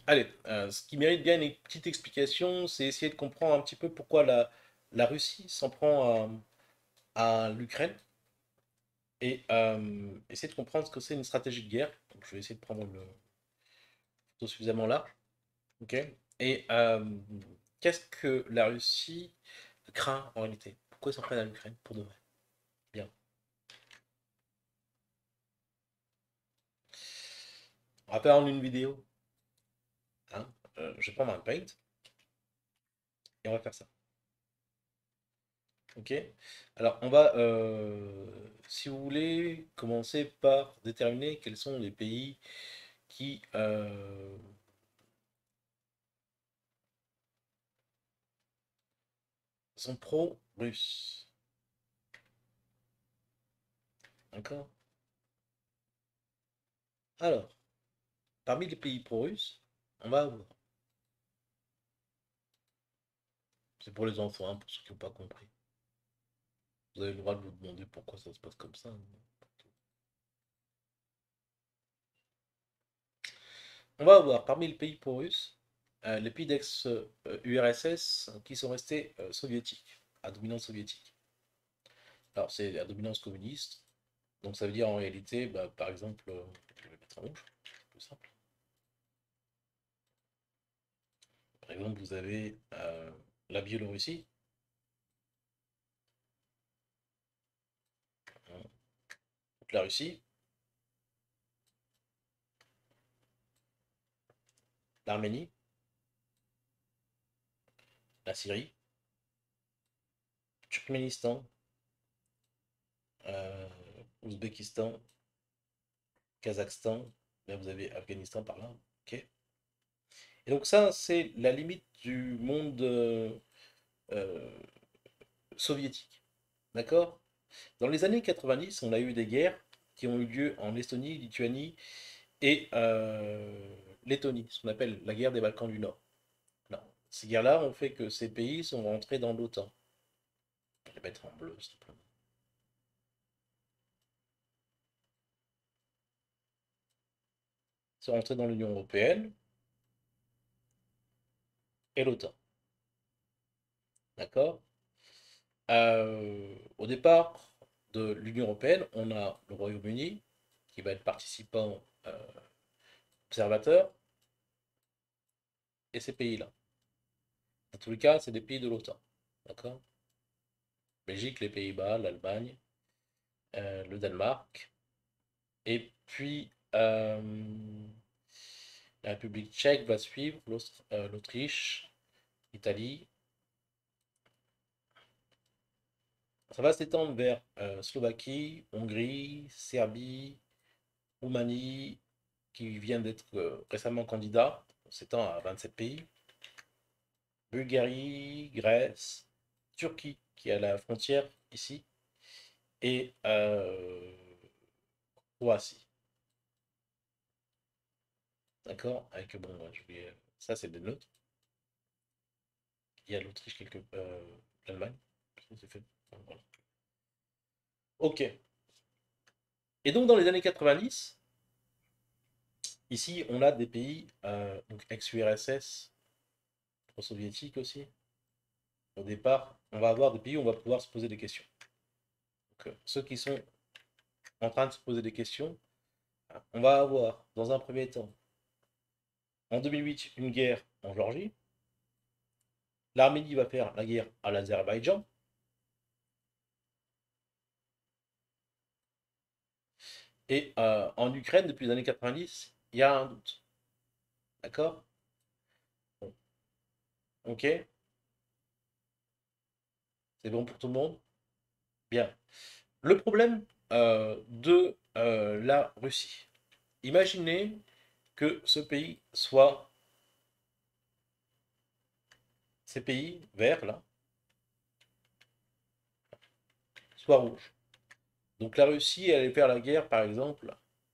Allez, ce qui mérite bien une petite explication, c'est essayer de comprendre un petit peu pourquoi la Russie s'en prend à l'Ukraine et essayer de comprendre ce que c'est une stratégie de guerre. Donc, je vais essayer de prendre le photo suffisamment large. Ok. Et qu'est-ce que la Russie craint en réalité? Pourquoi ils s'en prennent à l'Ukraine pour de vrai? Bien. On va faire en une vidéo. Hein. Je vais prendre un paint et on va faire ça. Ok. Alors, on va, si vous voulez, commencer par déterminer quels sont les pays qui sont pro-russes. D'accord? Alors, parmi les pays pro-russes, on va avoir. C'est pour les enfants, hein, pour ceux qui n'ont pas compris. Vous avez le droit de vous demander pourquoi ça se passe comme ça, hein. On va avoir parmi les pays pro-russes les pays d'ex-URSS qui sont restés soviétiques, à dominance soviétique. Alors, c'est à dominance communiste. Donc ça veut dire en réalité, bah, par exemple, je vais mettre en rouge, c'est plus simple. Par exemple, vous avez la Biélorussie, hein, la Russie, l'Arménie, la Syrie, Turkménistan, euh, Ouzbékistan, Kazakhstan, là vous avez Afghanistan par là, ok. Et donc ça, c'est la limite du monde euh, soviétique, d'accord? Dans les années 90, on a eu des guerres qui ont eu lieu en Estonie, Lituanie et Lettonie, ce qu'on appelle la guerre des Balkans du Nord. Non. Ces guerres-là ont fait que ces pays sont rentrés dans l'OTAN. Je vais les mettre en bleu, simplement. Ils sont rentrés dans l'Union européenne et l'OTAN. D'accord? Au départ de l'Union européenne, on a le Royaume-Uni qui va être participant observateur et ces pays-là. Dans tous les cas, c'est des pays de l'OTAN. D'accord? Belgique, les Pays-Bas, l'Allemagne, le Danemark. Et puis, la République tchèque va suivre, l'Autriche, l'Italie. Ça va s'étendre vers Slovaquie, Hongrie, Serbie, Roumanie, qui vient d'être récemment candidat. On s'étend à 27 pays. Bulgarie, Grèce, Turquie, qui est à la frontière ici, et Croatie. D'accord? Avec, bon, j'ai oublié, ça c'est des neutres. Il y a l'Autriche, l'Allemagne. C'est fait. Voilà. Ok. Et donc dans les années 90, ici on a des pays, donc ex-URSS, pro-soviétiques aussi. Au départ, on va avoir des pays où on va pouvoir se poser des questions. Donc, ceux qui sont en train de se poser des questions, on va avoir dans un premier temps, en 2008, une guerre en Géorgie. L'Arménie va faire la guerre à l'Azerbaïdjan. Et en Ukraine, depuis les années 90, il y a un doute. D'accord? Bon. Ok? C'est bon pour tout le monde? Bien. Le problème de la Russie. Imaginez que ce pays soit, ces pays verts là, soient rouges. Donc la Russie allait faire la guerre, par exemple,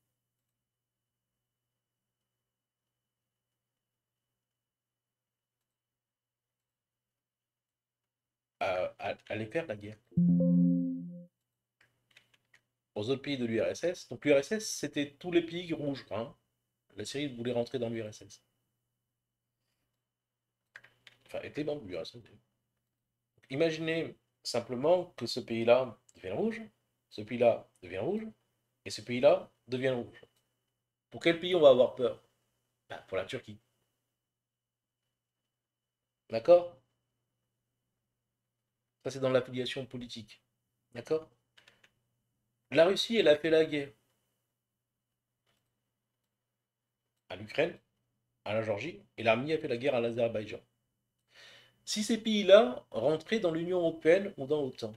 allait faire la guerre aux autres pays de l'URSS. Donc l'URSS, c'était tous les pays rouges, hein. La Syrie voulait rentrer dans l'URSS. enfin, était membre, hein, imaginez simplement que ce pays-là devient rouge, ce pays-là devient rouge, et ce pays-là devient rouge. Pour quel pays on va avoir peur? Ben, pour la Turquie. D'accord? Ça, c'est dans l'affiliation politique. D'accord? La Russie, elle a fait la guerre à l'Ukraine, à la Géorgie, et l'Arménie a fait la guerre à l'Azerbaïdjan. Si ces pays-là rentraient dans l'Union européenne ou dans l'OTAN,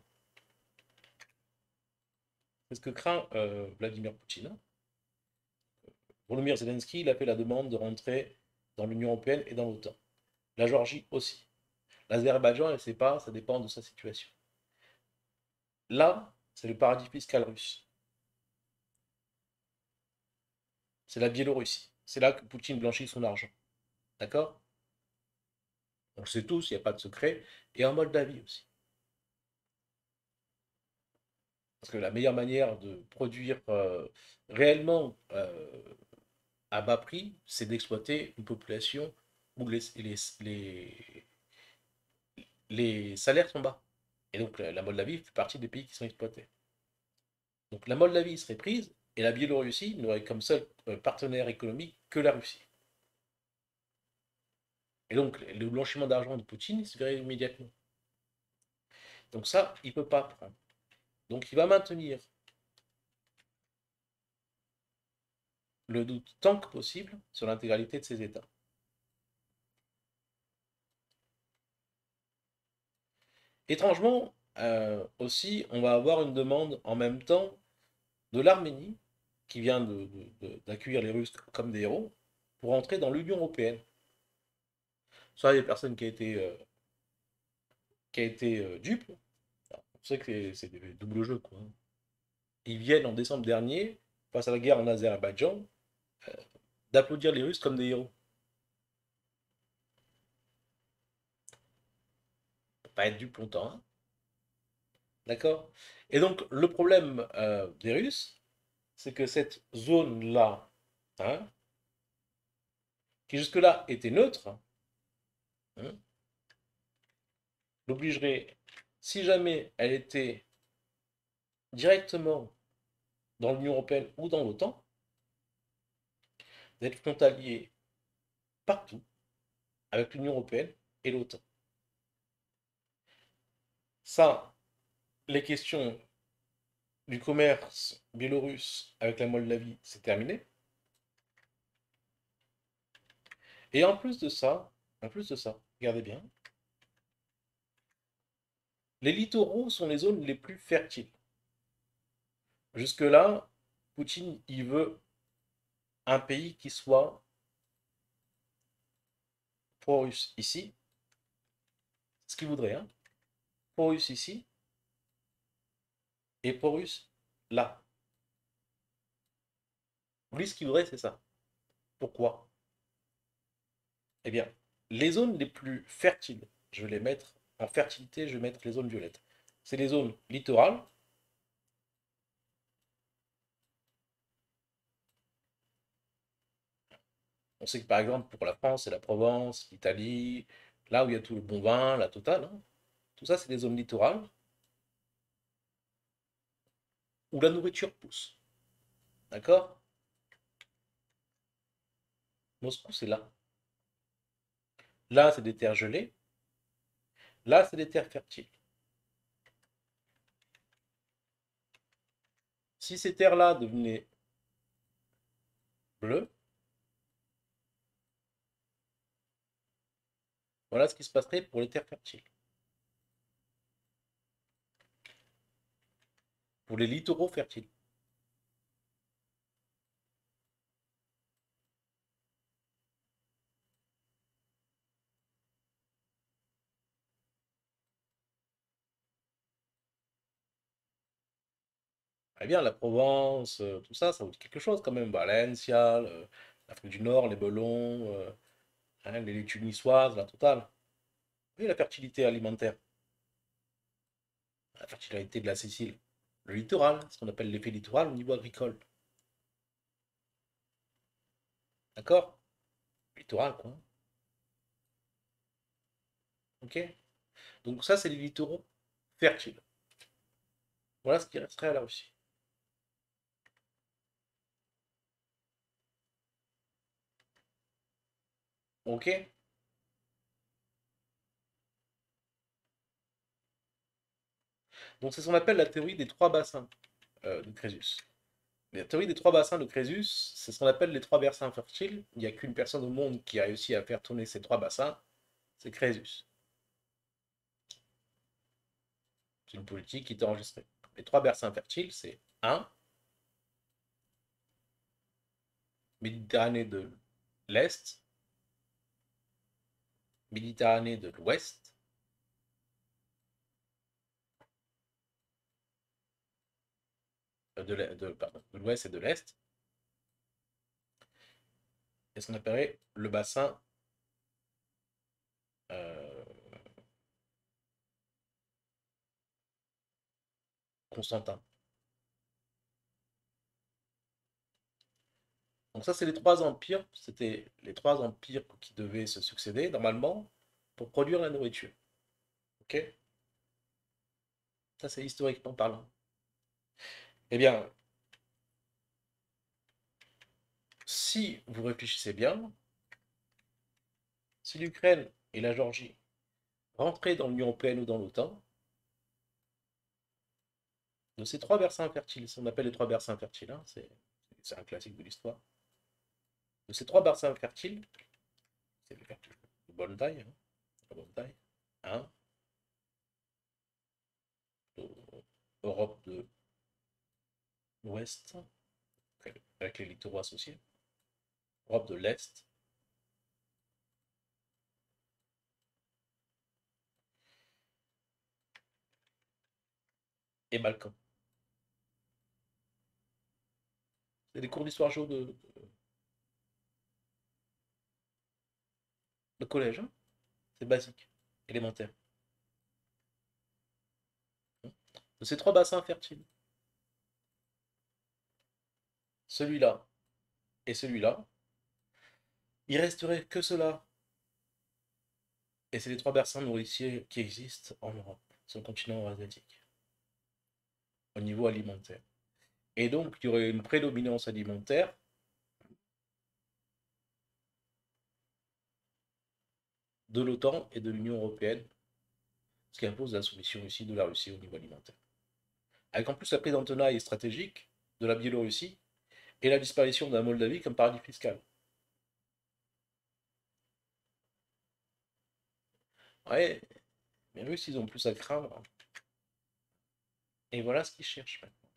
c'est ce que craint Vladimir Poutine. Volodymyr Zelensky, il a fait la demande de rentrer dans l'Union européenne et dans l'OTAN. La Géorgie aussi. L'Azerbaïdjan, elle ne sait pas, ça dépend de sa situation. Là, c'est le paradis fiscal russe. C'est la Biélorussie. C'est là que Poutine blanchit son argent. D'accord? On le sait tous, il n'y a pas de secret. Et en Moldavie aussi. Parce que la meilleure manière de produire réellement à bas prix, c'est d'exploiter une population où les salaires sont bas. Et donc la Moldavie fait partie des pays qui sont exploités. Donc la Moldavie serait prise et la Biélorussie n'aurait comme seul partenaire économique que la Russie. Et donc le blanchiment d'argent de Poutine il se verrait immédiatement. Donc ça, il ne peut pas prendre. Donc il va maintenir le doute tant que possible sur l'intégralité de ces États. Étrangement, aussi, on va avoir une demande en même temps de l'Arménie, qui vient d'accueillir les Russes comme des héros, pour entrer dans l'Union européenne. Ça, il y a personne qui a été dupe. On sait que c'est des doubles jeux, quoi. Ils viennent en décembre dernier, face à la guerre en Azerbaïdjan, euh, d'applaudir les Russes comme des héros. Faut pas être dupe longtemps, hein. D'accord? Et donc, le problème des Russes, c'est que cette zone-là, hein, qui jusque-là était neutre, hein, l'obligerait, si jamais elle était directement dans l'Union européenne ou dans l'OTAN, d'être frontalier partout avec l'Union européenne et l'OTAN. Ça, les questions du commerce biélorusse avec la Moldavie, c'est terminé. Et en plus de ça, regardez bien, les littoraux sont les zones les plus fertiles. Jusque-là, Poutine, il veut un pays qui soit pro-russe ici, c'est ce qu'il voudrait, hein, pro-russe ici et pro-russe là. Lui, ce qu'il voudrait, c'est ça. Pourquoi? Eh bien, les zones les plus fertiles, je vais les mettre en fertilité, je vais mettre les zones violettes. C'est les zones littorales. On sait que par exemple, pour la France, c'est la Provence, l'Italie, là où il y a tout le bon vin, la totale, hein. Tout ça, c'est des zones littorales où la nourriture pousse. D'accord? Moscou, c'est là. Là, c'est des terres gelées. Là, c'est des terres fertiles. Si ces terres-là devenaient bleues, voilà ce qui se passerait pour les terres fertiles. Pour les littoraux fertiles. Eh bien, la Provence, tout ça, ça vaut quelque chose quand même. Valencia, l'Afrique du Nord, les Belons, hein, les laitues niçoises, la totale. Oui, la fertilité alimentaire, la fertilité de la Sicile. Le littoral, ce qu'on appelle l'effet littoral au niveau agricole. D'accord? Littoral, quoi. Ok? Donc ça, c'est les littoraux fertiles. Voilà ce qui resterait à la Russie. Ok? Donc c'est ce qu'on appelle la théorie des trois bassins de Crésus. La théorie des trois bassins de Crésus, c'est ce qu'on appelle les trois bassins fertiles. Il n'y a qu'une personne au monde qui a réussi à faire tourner ces trois bassins, c'est Crésus. C'est une politique qui est enregistrée. Les trois bassins fertiles, c'est un, Méditerranée de l'Est, Méditerranée de l'Ouest, de l'Ouest et de l'Est, et ce qu'on appellerait le bassin euh, Constantin. Donc ça, c'est les trois empires. C'était les trois empires qui devaient se succéder, normalement, pour produire la nourriture. Ok? Ça, c'est historiquement parlant. Eh bien, si vous réfléchissez bien, si l'Ukraine et la Géorgie rentraient dans l'Union européenne ou dans l'OTAN, de ces trois bassins fertiles, ce qu'on appelle les trois bassins fertiles, hein, c'est un classique de l'histoire, de ces trois bassins fertiles, c'est de bonne taille, hein, de bonne taille, hein, Europe de l'Ouest, avec les littoraux associés, Europe de l'Est, et Balkans. C'est des cours d'histoire géo de collège, hein, c'est basique, élémentaire. De ces trois bassins fertiles, celui-là et celui-là, il resterait que cela. Et c'est les trois bassins nourriciers qui existent en Europe, sur le continent asiatique, au niveau alimentaire. Et donc, il y aurait une prédominance alimentaire de l'OTAN et de l'Union européenne, ce qui impose la soumission aussi de la Russie au niveau alimentaire. Avec en plus la prise en tenaille stratégique de la Biélorussie et la disparition de la Moldavie comme paradis fiscal. Ouais, les Russes, ils ont plus à craindre. Et voilà ce qu'ils cherchent maintenant.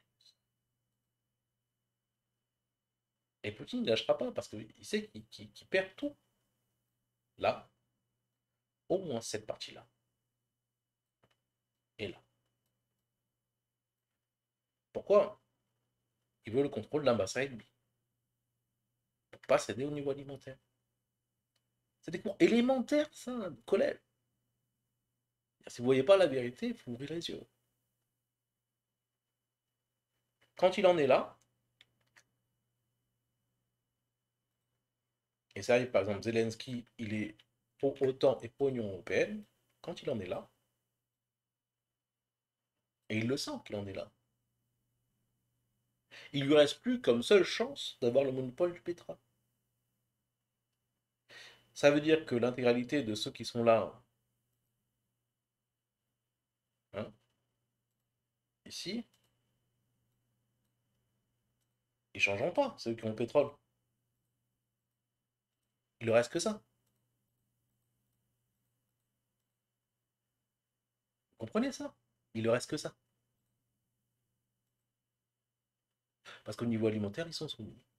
Et Poutine ne lâchera pas parce qu'il sait qu'il perd tout. Là, au moins cette partie-là. Et là. Pourquoi? Il veut le contrôle d'un bassin ennemi. Pour pas céder au niveau alimentaire. C'est des cours élémentaires, ça, collège. Si vous ne voyez pas la vérité, il faut ouvrir les yeux. Quand il en est là, et ça arrive par exemple, Zelensky, il est pour OTAN et pour Union européenne, quand il en est là, et il le sent qu'il en est là, il lui reste plus comme seule chance d'avoir le monopole du pétrole. Ça veut dire que l'intégralité de ceux qui sont là, hein, ici, ils ne changeront pas, ceux qui ont le pétrole. Il ne reste que ça. Vous comprenez ça? Il ne reste que ça. Parce qu'au niveau alimentaire, ils sont soumis.